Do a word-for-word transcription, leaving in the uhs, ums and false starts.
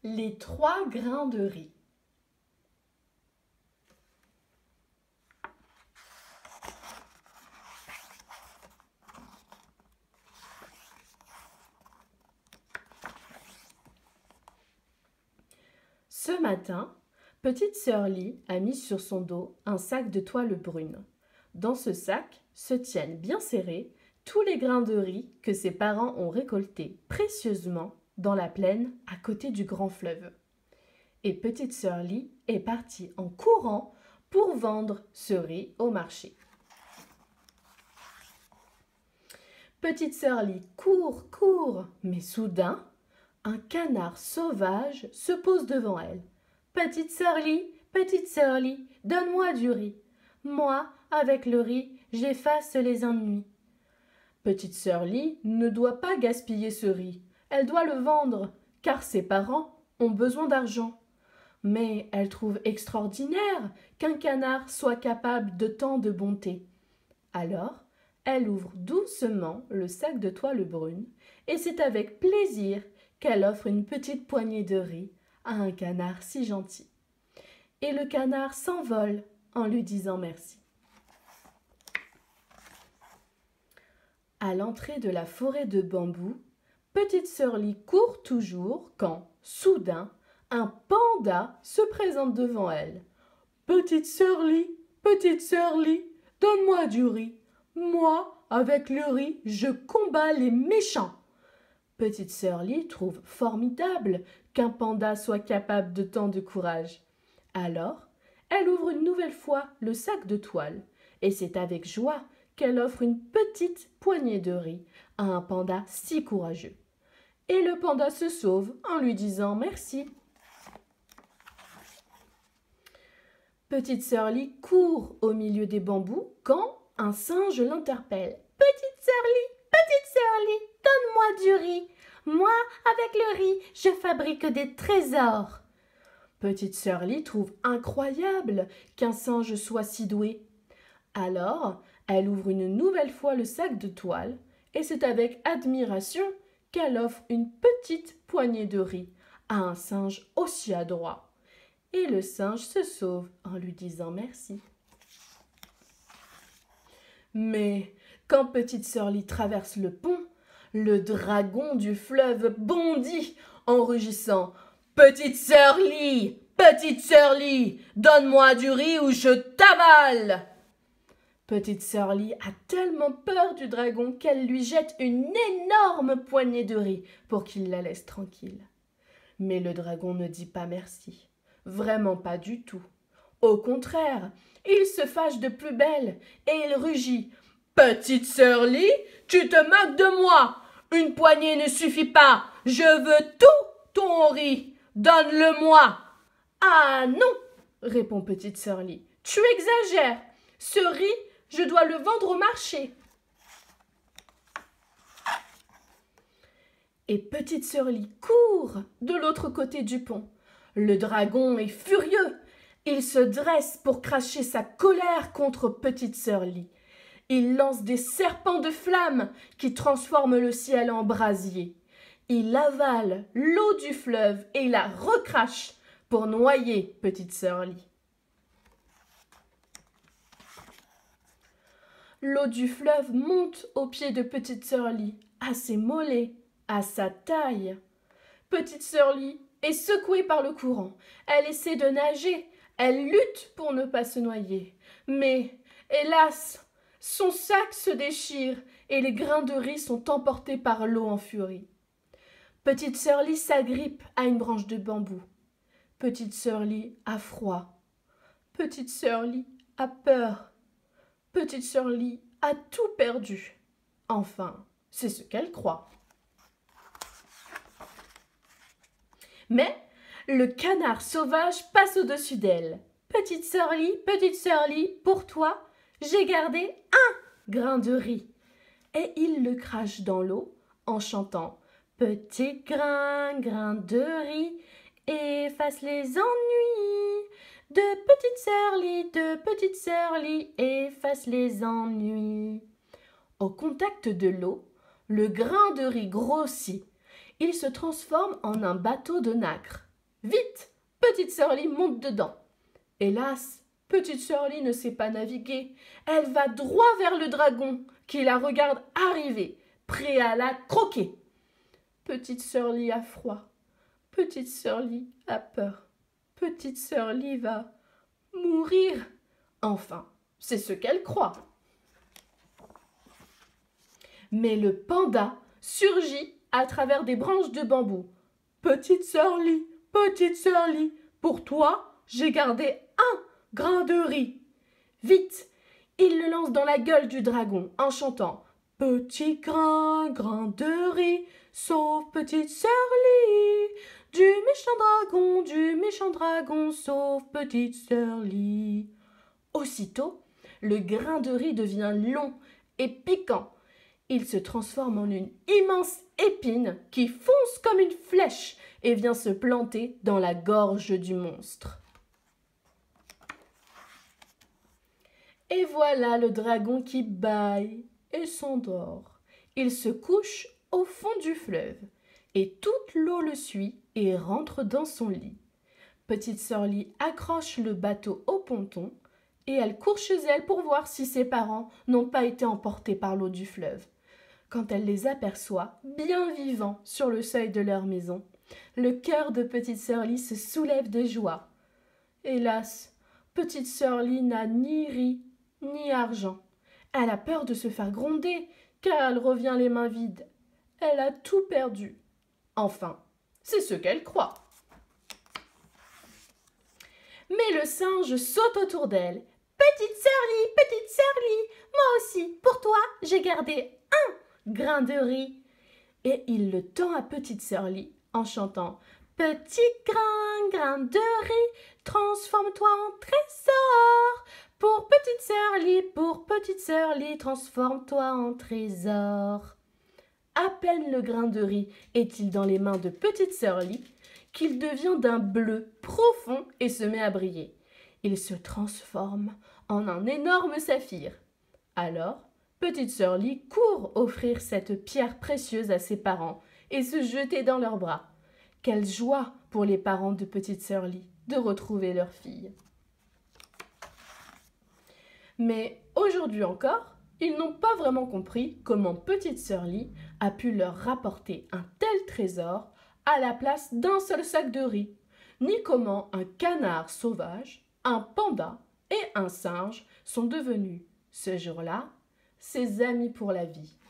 Les trois grains de riz. Ce matin, petite sœur Lie a mis sur son dos un sac de toile brune. Dans ce sac se tiennent bien serrés tous les grains de riz que ses parents ont récoltés précieusement dans la plaine à côté du grand fleuve. Et petite sœur Lie est partie en courant pour vendre ce riz au marché. Petite sœur Lie court, court, mais soudain, un canard sauvage se pose devant elle. « Petite sœur Lie, petite sœur Lie, donne-moi du riz. Moi, avec le riz, j'efface les ennuis. » Petite sœur Lie ne doit pas gaspiller ce riz. Elle doit le vendre, car ses parents ont besoin d'argent. Mais elle trouve extraordinaire qu'un canard soit capable de tant de bonté. Alors, elle ouvre doucement le sac de toile brune et c'est avec plaisir qu'elle offre une petite poignée de riz à un canard si gentil. Et le canard s'envole en lui disant merci. À l'entrée de la forêt de bambous, petite sœur Lie court toujours quand, soudain, un panda se présente devant elle. « Petite sœur Lie, petite sœur Lie, donne-moi du riz. Moi, avec le riz, je combats les méchants. » Petite sœur Lie trouve formidable qu'un panda soit capable de tant de courage. Alors, elle ouvre une nouvelle fois le sac de toile et c'est avec joie qu'elle offre une petite poignée de riz à un panda si courageux. Et le panda se sauve en lui disant merci. Petite sœur Lie court au milieu des bambous quand un singe l'interpelle. « Petite sœur Lie, petite sœur Lie, donne-moi du riz. Moi, avec le riz, je fabrique des trésors. » Petite sœur Lie trouve incroyable qu'un singe soit si doué. Alors, elle ouvre une nouvelle fois le sac de toile et c'est avec admiration qu'elle offre une petite poignée de riz à un singe aussi adroit. Et le singe se sauve en lui disant merci. Mais quand petite sœur Lie traverse le pont, le dragon du fleuve bondit en rugissant. « Petite sœur Lie, petite sœur Lie, donne-moi du riz ou je t'avale !» Petite sœur Lie a tellement peur du dragon qu'elle lui jette une énorme poignée de riz pour qu'il la laisse tranquille. Mais le dragon ne dit pas merci. Vraiment pas du tout. Au contraire, il se fâche de plus belle et il rugit. « Petite sœur Lie, tu te moques de moi. Une poignée ne suffit pas. Je veux tout ton riz. Donne-le-moi. »« Ah non, répond petite sœur Lie. Tu exagères. Ce riz, je dois le vendre au marché. » Et petite sœur Lie court de l'autre côté du pont. Le dragon est furieux. Il se dresse pour cracher sa colère contre petite sœur Lie. Il lance des serpents de flammes qui transforment le ciel en brasier. Il avale l'eau du fleuve et la recrache pour noyer petite sœur Lie. L'eau du fleuve monte aux pieds de petite sœur Lie, à ses mollets, à sa taille. Petite sœur Lie est secouée par le courant. Elle essaie de nager, elle lutte pour ne pas se noyer. Mais, hélas, son sac se déchire et les grains de riz sont emportés par l'eau en furie. Petite sœur Lie s'agrippe à une branche de bambou. Petite sœur Lie a froid. Petite sœur Lie a peur. Petite sœur Lie a tout perdu. Enfin, c'est ce qu'elle croit. Mais le canard sauvage passe au-dessus d'elle. « Petite sœur Lie, petite sœur Lie, pour toi, j'ai gardé un grain de riz. » Et il le crache dans l'eau en chantant « Petit grain, grain de riz, efface les ennuis. De petite sœur Lie, de petite sœur Lie, efface les ennuis. » Au contact de l'eau, le grain de riz grossit. Il se transforme en un bateau de nacre. Vite, petite sœur Lee monte dedans. Hélas, petite sœur Lee ne sait pas naviguer. Elle va droit vers le dragon qui la regarde arriver, prêt à la croquer. Petite sœur Lee a froid. Petite sœur Lee a peur. Petite sœur Lee va mourir. Enfin, c'est ce qu'elle croit. Mais le panda surgit à travers des branches de bambou. Petite sœur Lee, petite sœur Lee, pour toi, j'ai gardé un grain de riz. Vite, il le lance dans la gueule du dragon en chantant « Petit grain, grain de riz, sauve petite sœur Lee, du méchant dragon, du méchant dragon, sauve petite sœur Lee. » Aussitôt, le grain de riz devient long et piquant. Il se transforme en une immense épine qui fonce comme une flèche et vient se planter dans la gorge du monstre. Et voilà le dragon qui bâille et s'endort. Il se couche au fond du fleuve et toute l'eau le suit et rentre dans son lit. Petite sœur Lee accroche le bateau au ponton et elle court chez elle pour voir si ses parents n'ont pas été emportés par l'eau du fleuve. Quand elle les aperçoit, bien vivants sur le seuil de leur maison, le cœur de petite sœur Lee se soulève de joie. Hélas, petite sœur Lee n'a ni riz ni argent. Elle a peur de se faire gronder, car elle revient les mains vides. Elle a tout perdu. Enfin, c'est ce qu'elle croit. Mais le singe saute autour d'elle. Petite sœur Lee, petite sœur Lee, moi aussi, pour toi, j'ai gardé un grain de riz. Et il le tend à petite sœur Lee en chantant « Petit grain, grain de riz, transforme-toi en trésor. Pour petite sœur Lee, pour petite sœur Lee, transforme-toi en trésor. » À peine le grain de riz est-il dans les mains de petite sœur Lee qu'il devient d'un bleu profond et se met à briller. Il se transforme en un énorme saphir. Alors, petite sœur Lee court offrir cette pierre précieuse à ses parents et se jeter dans leurs bras. Quelle joie pour les parents de petite sœur Lee de retrouver leur fille. Mais aujourd'hui encore, ils n'ont pas vraiment compris comment petite sœur Lee a pu leur rapporter un tel trésor à la place d'un seul sac de riz, ni comment un canard sauvage, un panda et un singe sont devenus, ce jour-là, ses amis pour la vie.